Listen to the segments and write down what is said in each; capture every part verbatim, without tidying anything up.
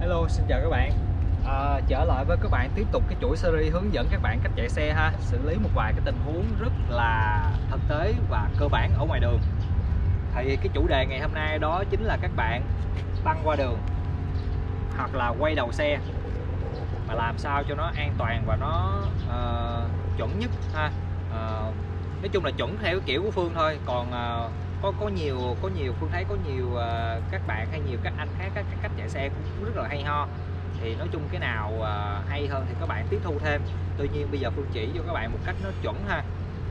Hello, xin chào các bạn. À, trở lại với các bạn tiếp tục cái chuỗi series hướng dẫn các bạn cách chạy xe ha, xử lý một vài cái tình huống rất là thực tế và cơ bản ở ngoài đường. Thì cái chủ đề ngày hôm nay đó chính là các bạn băng qua đường hoặc là quay đầu xe mà làm sao cho nó an toàn và nó uh, chuẩn nhất ha. Uh, nói chung là chuẩn theo cái kiểu của Phương thôi, còn uh, có có nhiều có nhiều Phương thấy có nhiều uh, các bạn hay nhiều các anh khác các, các cách chạy xe cũng rất là hay ho, thì nói chung cái nào uh, hay hơn thì các bạn tiếp thu thêm. Tuy nhiên bây giờ Phương chỉ cho các bạn một cách nó chuẩn ha.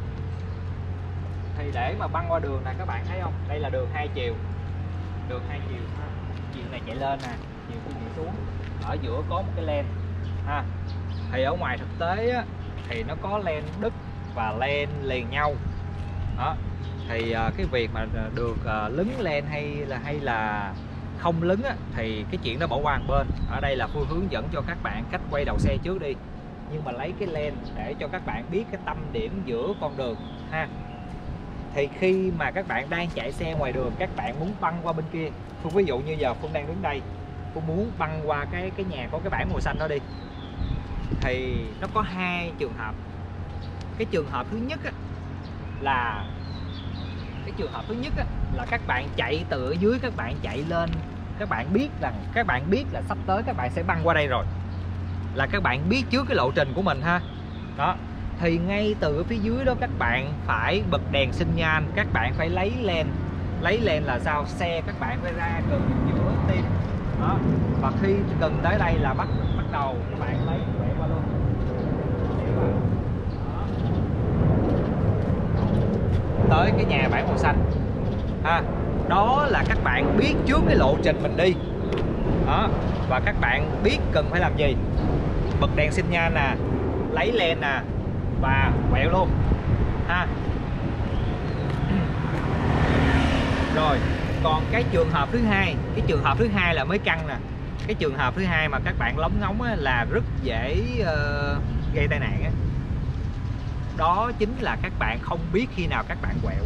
Thì để mà băng qua đường này các bạn thấy không, đây là đường hai chiều, đường hai chiều ha. Chiều này chạy lên nè, chiều kia chạy xuống, ở giữa có một cái lane ha. Thì ở ngoài thực tế á, thì nó có lane đứt và lane liền nhau đó. Thì uh, cái việc mà được uh, lấn lane hay là hay là không lấn á, thì cái chuyện đó bỏ qua một bên. Ở đây là Phương hướng dẫn cho các bạn cách quay đầu xe trước đi, nhưng mà lấy cái lane để cho các bạn biết cái tâm điểm giữa con đường ha. Thì khi mà các bạn đang chạy xe ngoài đường, các bạn muốn băng qua bên kia, Phương ví dụ như giờ Phương đang đứng đây, Phương muốn băng qua cái cái nhà có cái bảng màu xanh đó đi, thì nó có hai trường hợp. Cái trường hợp thứ nhất á, là cái trường hợp thứ nhất á, là các bạn chạy từ ở dưới các bạn chạy lên, các bạn biết rằng các bạn biết là sắp tới các bạn sẽ băng qua đây rồi, là các bạn biết trước cái lộ trình của mình ha. Đó, thì ngay từ ở phía dưới đó các bạn phải bật đèn sinh nhan, các bạn phải lấy lane. Lấy lane là sao? Xe các bạn phải ra gần giữa tim đó, và khi gần tới đây là bắt bắt đầu các bạn lấy quẹo qua luôn. Tới cái nhà bảng màu xanh ha. Đó là các bạn biết trước cái lộ trình mình đi đó, và các bạn biết cần phải làm gì. Bật đèn sinh nhan nè, lấy lane nè, và quẹo luôn ha. Rồi còn cái trường hợp thứ hai, cái trường hợp thứ hai là mới căng nè. Cái trường hợp thứ hai mà các bạn lóng ngóng á, là rất dễ uh, gây tai nạn á. Đó chính là các bạn không biết khi nào các bạn quẹo.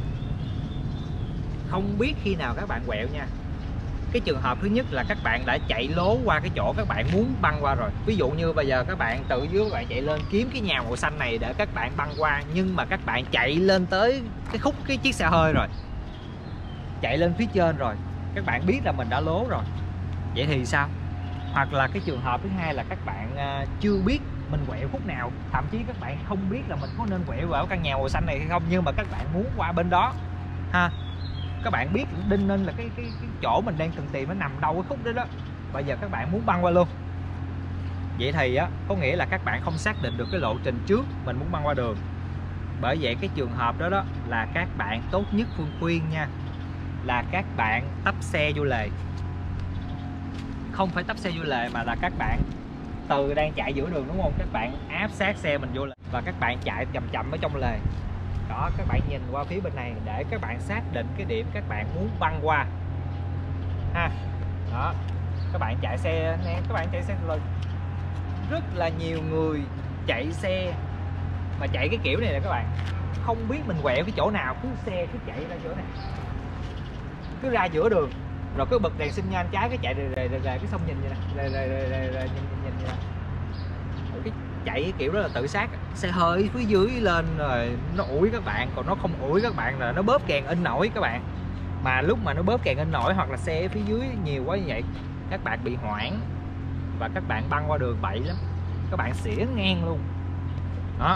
Không biết khi nào các bạn quẹo nha. Cái trường hợp thứ nhất là các bạn đã chạy lố qua cái chỗ các bạn muốn băng qua rồi. Ví dụ như bây giờ các bạn từ dưới các bạn chạy lên kiếm cái nhà màu xanh này để các bạn băng qua, nhưng mà các bạn chạy lên tới cái khúc cái chiếc xe hơi rồi, chạy lên phía trên rồi, các bạn biết là mình đã lố rồi. Vậy thì sao? Hoặc là cái trường hợp thứ hai là các bạn uh, chưa biết mình quẹo khúc nào, thậm chí các bạn không biết là mình có nên quẹo vào căn nhà màu xanh này hay không, nhưng mà các bạn muốn qua bên đó ha. Các bạn biết đinh ninh là cái, cái, cái chỗ mình đang cần tìm nó nằm đâu cái khúc đó đó, bây giờ các bạn muốn băng qua luôn. Vậy thì á, có nghĩa là các bạn không xác định được cái lộ trình trước mình muốn băng qua đường. Bởi vậy cái trường hợp đó đó là các bạn tốt nhất Phương khuyên nha, là các bạn tấp xe vô lề. Không phải tấp xe vô lề mà là các bạn từ đang chạy giữa đường đúng không, các bạn áp sát xe mình vô lề và các bạn chạy chậm chậm ở trong lề đó. Các bạn nhìn qua phía bên này để các bạn xác định cái điểm các bạn muốn băng qua ha. Đó, các bạn chạy xe nè, các bạn chạy xe là rất là nhiều người chạy xe mà chạy cái kiểu này nè, các bạn không biết mình quẹo cái chỗ nào, cứ xe cứ chạy ra chỗ này, cứ ra giữa đường rồi cứ bật đèn sinh nhan trái cái chạy rề rề rề cái xong nhìn vậy nè, rề rề rề rề rề nhìn nhìn vậy nè. Cái chạy cái kiểu đó là tự sát. Xe hơi phía dưới lên rồi nó ủi các bạn, còn nó không ủi các bạn là nó bóp kèn in nổi các bạn. Mà lúc mà nó bóp kèn in nổi hoặc là xe phía dưới nhiều quá như vậy, các bạn bị hoảng và các bạn băng qua đường bậy lắm, các bạn xỉa ngang luôn đó.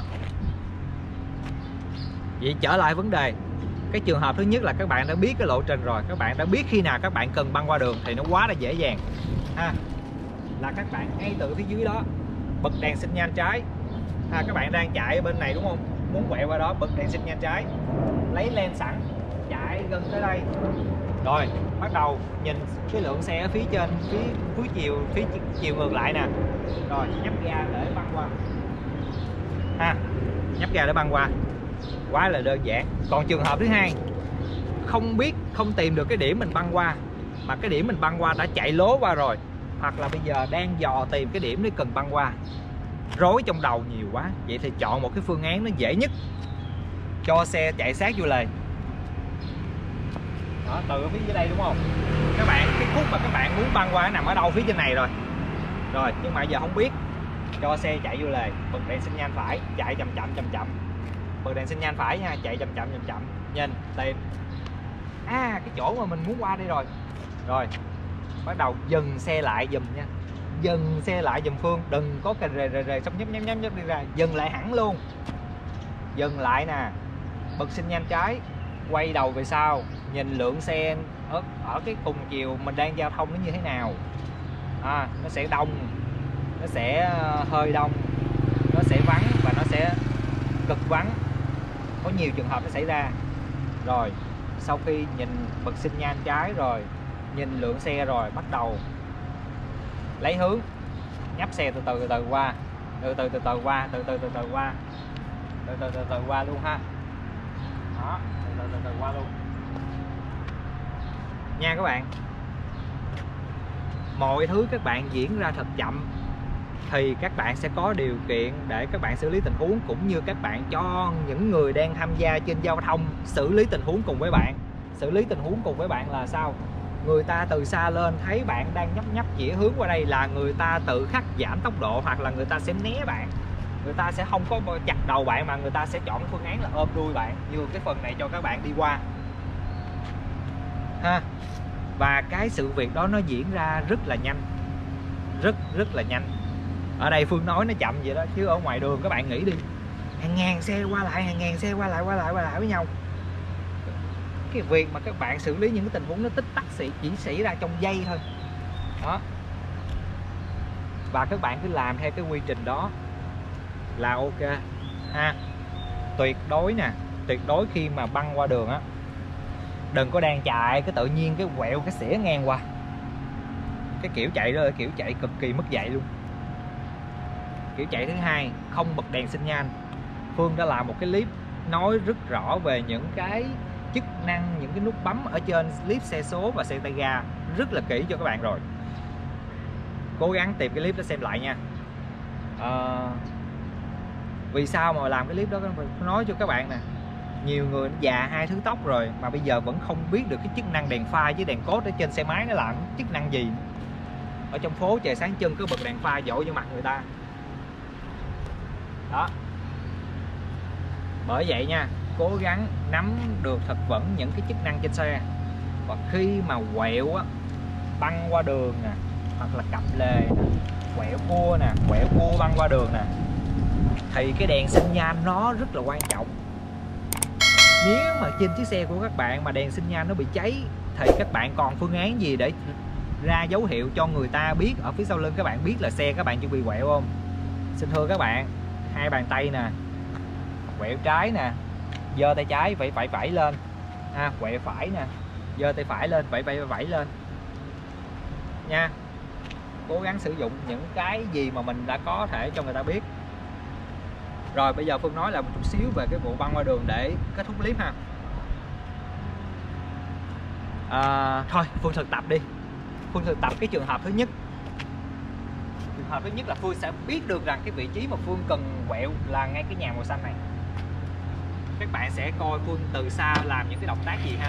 Vậy trở lại vấn đề, cái trường hợp thứ nhất là các bạn đã biết cái lộ trình rồi, các bạn đã biết khi nào các bạn cần băng qua đường thì nó quá là dễ dàng ha. Là các bạn ngay từ phía dưới đó bật đèn sinh nhan trái ha. Các bạn đang chạy ở bên này đúng không, muốn quẹo qua đó bật đèn sinh nhan trái, lấy lane sẵn, chạy gần tới đây rồi bắt đầu nhìn cái lượng xe ở phía trên, phía phía chiều phía chiều ngược lại nè, rồi nhấp ga để băng qua ha, nhấp ga để băng qua, quá là đơn giản. Còn trường hợp thứ hai, không biết, không tìm được cái điểm mình băng qua, mà cái điểm mình băng qua đã chạy lố qua rồi, hoặc là bây giờ đang dò tìm cái điểm để cần băng qua, rối trong đầu nhiều quá. Vậy thì chọn một cái phương án nó dễ nhất, cho xe chạy sát vô lề, Đó, từ phía dưới đây đúng không các bạn, cái khúc mà các bạn muốn băng qua nằm ở đâu, phía trên này rồi. Rồi nhưng mà giờ không biết, cho xe chạy vô lề, bật đèn xi nhan phải, chạy chậm chậm chậm chậm, bật đèn xi nhan phải nha, chạy chậm chậm chậm chậm, nhìn tìm à cái chỗ mà mình muốn qua đây rồi. Rồi bắt đầu dừng xe lại giùm nha, dừng xe lại giùm Phương, đừng có cà rề rề rề xong nhấp nhấp nhấp nhấp đi ra, dừng lại hẳn luôn, dừng lại nè, bật xi nhan trái, quay đầu về sau, nhìn lượng xe ở, ở cái cùng chiều mình đang giao thông nó như thế nào. À, nó sẽ đông, nó sẽ hơi đông, nó sẽ vắng và nó sẽ cực vắng, có nhiều trường hợp nó xảy ra. Rồi sau khi nhìn bật xi nhan trái rồi, nhìn lượng xe rồi, bắt đầu lấy hướng, nhấp xe từ từ từ từ qua, từ từ từ từ qua, từ từ từ từ qua, từ từ từ từ qua luôn ha. Đó, từ từ từ từ qua luôn nha các bạn. Mọi thứ các bạn diễn ra thật chậm thì các bạn sẽ có điều kiện để các bạn xử lý tình huống, cũng như các bạn cho những người đang tham gia trên giao thông xử lý tình huống cùng với bạn. Xử lý tình huống cùng với bạn là sao? Người ta từ xa lên thấy bạn đang nhấp nhấp chỉ hướng qua đây là người ta tự khắc giảm tốc độ, hoặc là người ta sẽ né bạn, người ta sẽ không có chặt đầu bạn mà người ta sẽ chọn phương án là ôm đuôi bạn, như cái phần này cho các bạn đi qua ha. Và cái sự việc đó nó diễn ra rất là nhanh, rất rất là nhanh. Ở đây Phương nói nó chậm vậy đó, chứ ở ngoài đường các bạn nghĩ đi, hàng ngàn xe qua lại, hàng ngàn xe qua lại qua lại qua lại với nhau. Cái việc mà các bạn xử lý những cái tình huống nó tích tắc chỉ xảy ra trong giây thôi đó. Và các bạn cứ làm theo cái quy trình đó là ok ha. Tuyệt đối nè, tuyệt đối khi mà băng qua đường á, đừng có đang chạy cái tự nhiên cái quẹo cái xỉa ngang qua. Cái kiểu chạy đó là kiểu chạy cực kỳ mất dạy luôn. Kiểu chạy thứ hai, không bật đèn xi nhan. Phương đã làm một cái clip nói rất rõ về những cái chức năng, những cái nút bấm ở trên clip xe số và xe tay ga rất là kỹ cho các bạn rồi. Cố gắng tìm cái clip đó xem lại nha. à, Vì sao mà làm cái clip đó, nói cho các bạn nè, nhiều người già hai thứ tóc rồi mà bây giờ vẫn không biết được cái chức năng đèn pha với đèn cốt ở trên xe máy nó làm chức năng gì. Ở trong phố trời sáng trưng cứ bật đèn pha dội vô mặt người ta đó. Bởi vậy nha, cố gắng nắm được thật vững những cái chức năng trên xe. Và khi mà quẹo á, băng qua đường nè, hoặc là cặp lề nè, quẹo cua nè, quẹo cua băng qua đường nè, thì cái đèn xi nhan nó rất là quan trọng. Nếu mà trên chiếc xe của các bạn mà đèn xi nhan nó bị cháy thì các bạn còn phương án gì để ra dấu hiệu cho người ta biết ở phía sau lưng các bạn biết là xe các bạn chuẩn bị quẹo không? Xin thưa các bạn, hai bàn tay nè, quẹo trái nè, giơ tay trái vẫy vẫy vẫy lên ha, quẹo phải nè, giơ tay phải lên vẫy vẫy vẫy lên nha. Cố gắng sử dụng những cái gì mà mình đã có thể cho người ta biết. Rồi bây giờ Phương nói là một chút xíu về cái vụ băng qua đường để kết thúc clip ha. À, thôi Phương thực tập đi. Phương thực tập cái trường hợp thứ nhất. Trường hợp thứ nhất là Phương sẽ biết được rằng cái vị trí mà Phương cần quẹo là ngay cái nhà màu xanh này. Các bạn sẽ coi Phương từ xa làm những cái động tác gì ha.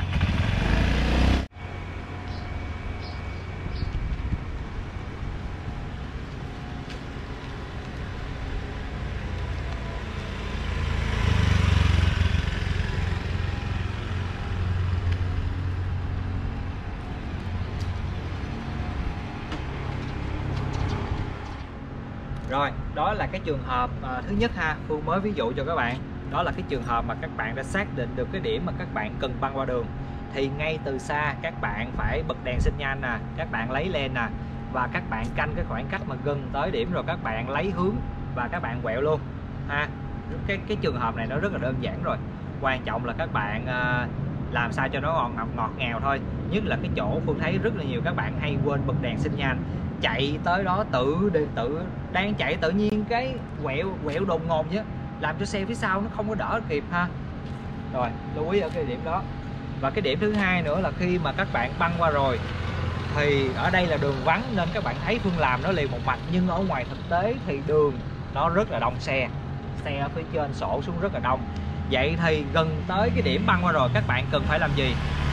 Rồi, đó là cái trường hợp uh, thứ nhất ha, Phương mới ví dụ cho các bạn. Đó là cái trường hợp mà các bạn đã xác định được cái điểm mà các bạn cần băng qua đường. Thì ngay từ xa các bạn phải bật đèn xi nhan nè, các bạn lấy lên nè, và các bạn canh cái khoảng cách mà gần tới điểm rồi các bạn lấy hướng và các bạn quẹo luôn ha. Cái cái trường hợp này nó rất là đơn giản rồi. Quan trọng là các bạn uh, làm sao cho nó ngọt, ngọt ngọt ngào thôi. Nhất là cái chỗ Phương thấy rất là nhiều các bạn hay quên bật đèn xi nhan, chạy tới đó tự tự đang chạy tự nhiên cái quẹo quẹo đột ngột chứ, làm cho xe phía sau nó không có đỡ kịp ha. Rồi lưu ý ở cái điểm đó. Và cái điểm thứ hai nữa là khi mà các bạn băng qua rồi thì ở đây là đường vắng nên các bạn thấy Phương làm nó liền một mạch, nhưng ở ngoài thực tế thì đường nó rất là đông xe, xe ở phía trên sổ xuống rất là đông. Vậy thì gần tới cái điểm băng qua rồi các bạn cần phải làm gì?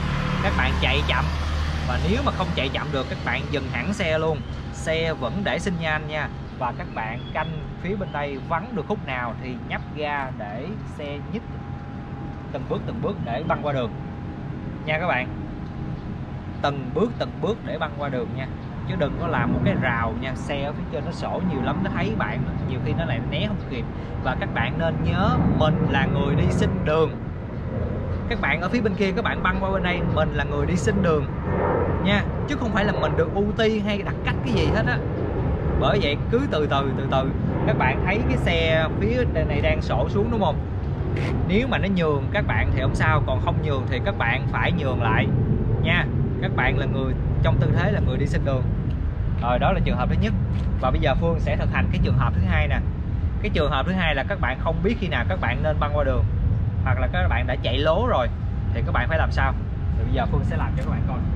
các bạn chạy chậm. Và nếu mà không chạy chậm được các bạn dừng hẳn xe luôn, xe vẫn để xi nhan nha. Và các bạn canh phía bên đây vắng được khúc nào thì nhấp ga để xe nhích từng bước từng bước để băng qua đường nha các bạn. Từng bước từng bước để băng qua đường nha, chứ đừng có làm một cái rào nha. Xe ở phía trên nó sổ nhiều lắm, nó thấy bạn nhiều khi nó lại né không kịp. Và các bạn nên nhớ mình là người đi xin đường. Các bạn ở phía bên kia các bạn băng qua bên đây, mình là người đi xin đường nha, chứ không phải là mình được ưu tiên hay đặt cách cái gì hết á. Bởi vậy cứ từ từ từ từ. Các bạn thấy cái xe phía này đang sổ xuống đúng không? Nếu mà nó nhường các bạn thì không sao, còn không nhường thì các bạn phải nhường lại nha. Các bạn là người trong tư thế là người đi xin đường. Rồi, đó là trường hợp thứ nhất. Và bây giờ Phương sẽ thực hành cái trường hợp thứ hai nè. Cái trường hợp thứ hai là các bạn không biết khi nào các bạn nên băng qua đường, hoặc là các bạn đã chạy lố rồi thì các bạn phải làm sao. Thì bây giờ Phương sẽ làm cho các bạn coi.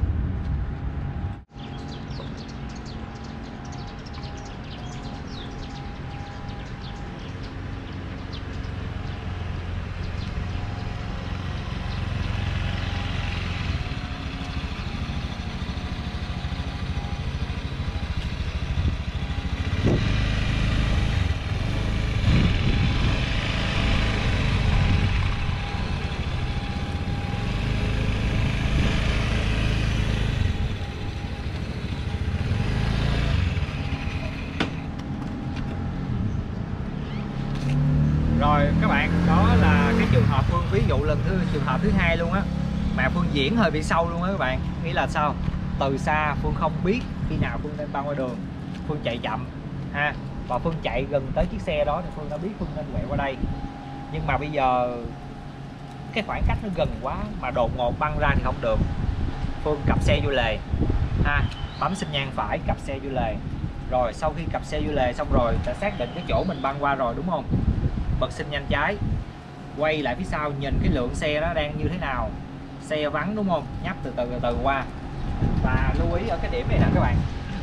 Rồi các bạn, đó là cái trường hợp Phương ví dụ lần thứ trường hợp thứ hai luôn á, mà Phương diễn hơi bị sâu luôn á các bạn. Nghĩa là sao? Từ xa Phương không biết khi nào Phương nên băng qua đường, Phương chạy chậm ha, và Phương chạy gần tới chiếc xe đó thì Phương đã biết Phương nên quẹo qua đây. Nhưng mà bây giờ cái khoảng cách nó gần quá mà đột ngột băng ra thì không được. Phương cặp xe vô lề ha, bấm xi nhan phải, cặp xe vô lề. Rồi sau khi cặp xe vô lề xong rồi, đã xác định cái chỗ mình băng qua rồi đúng không? Bật xi nhan trái, quay lại phía sau nhìn cái lượng xe đó đang như thế nào. Xe vắng đúng không? Nhấp từ từ từ từ qua. Và lưu ý ở cái điểm này nè các bạn.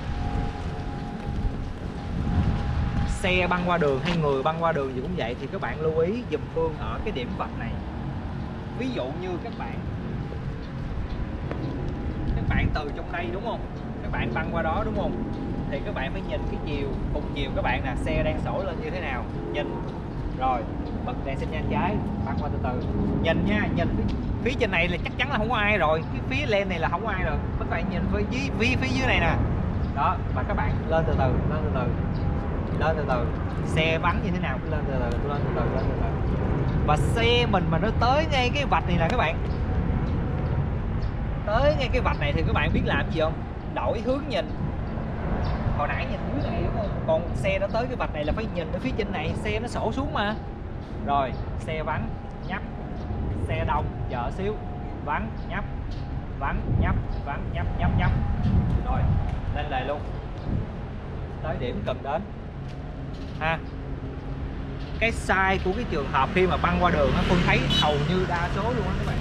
Xe băng qua đường hay người băng qua đường gì cũng vậy, thì các bạn lưu ý dùm Phương ở cái điểm vạch này. Ví dụ như các bạn các bạn từ trong đây đúng không? Các bạn băng qua đó đúng không? Thì các bạn phải nhìn cái chiều cùng chiều các bạn nè, xe đang sổ lên như thế nào. Nhìn rồi bật đèn xi nhan trái, băng qua từ từ. Nhìn nha, nhìn phía, phía trên này là chắc chắn là không có ai rồi, cái phía lên này là không có ai rồi. Các bạn nhìn phía dưới, phía, phía dưới này nè. Đó, và các bạn lên từ từ, lên từ từ, lên từ từ. Xe vắng như thế nào cứ lên từ từ, lên từ từ, lên từ từ. Và xe mình mà nó tới ngay cái vạch này nè các bạn, tới ngay cái vạch này thì các bạn biết làm gì không? Đổi hướng nhìn. Hồi nãy nhìn dưới này đúng không? Còn xe nó tới cái vạch này là phải nhìn ở phía trên này, xe nó sổ xuống mà. Rồi, xe vắng, nhấp. Xe đông, chờ xíu. Vắng, nhấp. Vắng, nhấp, vắng, nhấp, nhấp, nhấp. Rồi, lên lề luôn. Tới điểm cần đến ha. Cái sai của cái trường hợp khi mà băng qua đường á, Phương thấy hầu như đa số luôn á các bạn.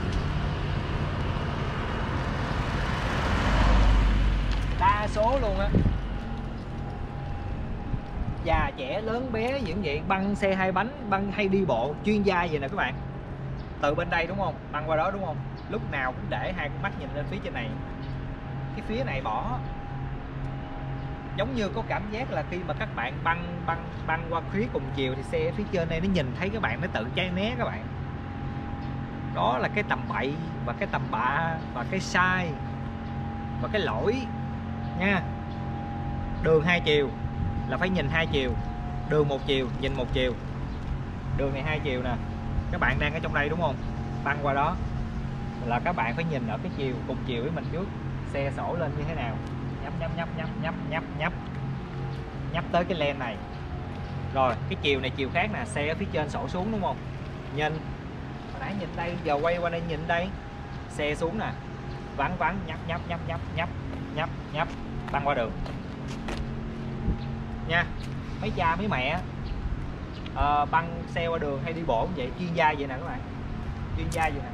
Đa số luôn á, già trẻ lớn bé những vậy, băng xe hai bánh, băng hay đi bộ chuyên gia vậy nè các bạn. Từ bên đây đúng không, băng qua đó đúng không, lúc nào cũng để hai con mắt nhìn lên phía trên này. Cái phía này bỏ. Giống như có cảm giác là khi mà các bạn băng băng băng qua phía cùng chiều thì xe phía trên đây nó nhìn thấy các bạn, nó tự cháy né các bạn. Đó là cái tầm bậy và cái tầm bạ và cái sai và cái lỗi nha. Đường hai chiều là phải nhìn hai chiều, đường một chiều nhìn một chiều. Đường này hai chiều nè, các bạn đang ở trong đây đúng không, băng qua đó là các bạn phải nhìn ở cái chiều cùng chiều với mình trước, xe sổ lên như thế nào. Nhấp nhấp nhấp nhấp nhấp nhấp nhấp nhấp tới cái len này. Rồi cái chiều này chiều khác nè, xe ở phía trên sổ xuống đúng không, nhìn. Hồi nãy nhìn đây, giờ quay qua đây nhìn đây, xe xuống nè, vắng vắng, nhấp nhấp nhấp nhấp nhấp nhấp nhấp, băng qua đường nha. Mấy cha mấy mẹ à, băng xe qua đường hay đi bộ cũng vậy, chuyên gia vậy nè các bạn, chuyên gia vậy nè.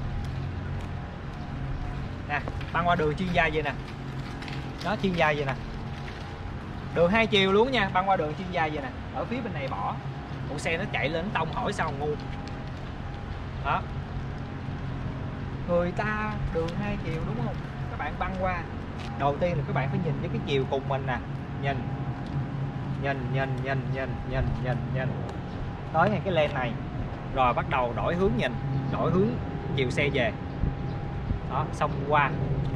Nè, băng qua đường chuyên gia vậy nè, đó chuyên gia vậy nè. Đường hai chiều luôn nha, băng qua đường chuyên gia vậy nè. Ở phía bên này bỏ, một xe nó chạy lên nó tông hỏi sao ngu. Đó, người ta đường hai chiều đúng không, các bạn băng qua, đầu tiên là các bạn phải nhìn với cái chiều cùng mình nè, nhìn nhìn nhìn nhìn nhìn nhìn nhìn nhìn tới ngay cái lane này, rồi bắt đầu đổi hướng nhìn, đổi hướng chiều xe về đó, xong qua.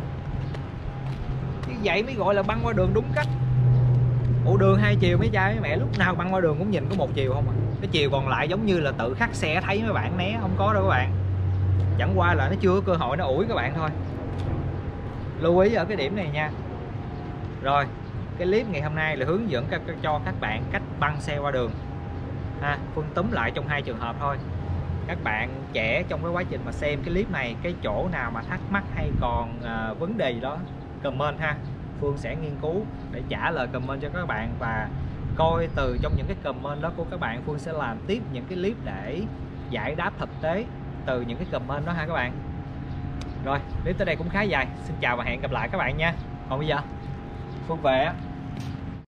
Như vậy mới gọi là băng qua đường đúng cách. Ủa đường hai chiều mấy cha mấy mẹ lúc nào băng qua đường cũng nhìn có một chiều không à, cái chiều còn lại giống như là tự khắc xe thấy mấy bạn né, không có đâu các bạn. Chẳng qua là nó chưa có cơ hội nó ủi các bạn thôi. Lưu ý ở cái điểm này nha. Rồi cái clip ngày hôm nay là hướng dẫn cho các bạn cách băng xe qua đường ha. Phương túm lại trong hai trường hợp thôi. Các bạn trẻ trong cái quá trình mà xem cái clip này, cái chỗ nào mà thắc mắc hay còn uh, vấn đề gì đó comment ha, Phương sẽ nghiên cứu để trả lời comment cho các bạn, và coi từ trong những cái comment đó của các bạn, Phương sẽ làm tiếp những cái clip để giải đáp thực tế từ những cái comment đó ha các bạn. Rồi clip tới đây cũng khá dài, xin chào và hẹn gặp lại các bạn nha. Còn bây giờ Phương về á.